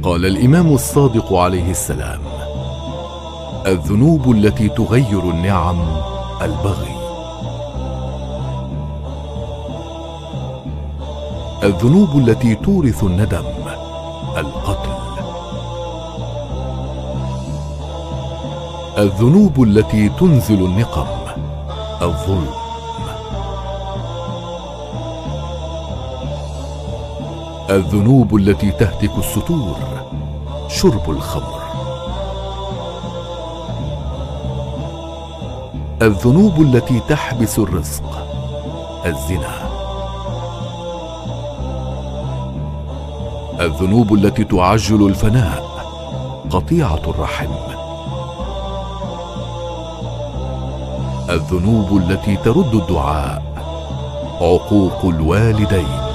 قال الإمام الصادق عليه السلام: الذنوب التي تغير النعم البغي. الذنوب التي تورث الندم القتل. الذنوب التي تنزل النقم الظلم. الذنوب التي تهتك الستور شرب الخمر. الذنوب التي تحبس الرزق الزنا. الذنوب التي تعجل الفناء قطيعة الرحم. الذنوب التي ترد الدعاء عقوق الوالدين.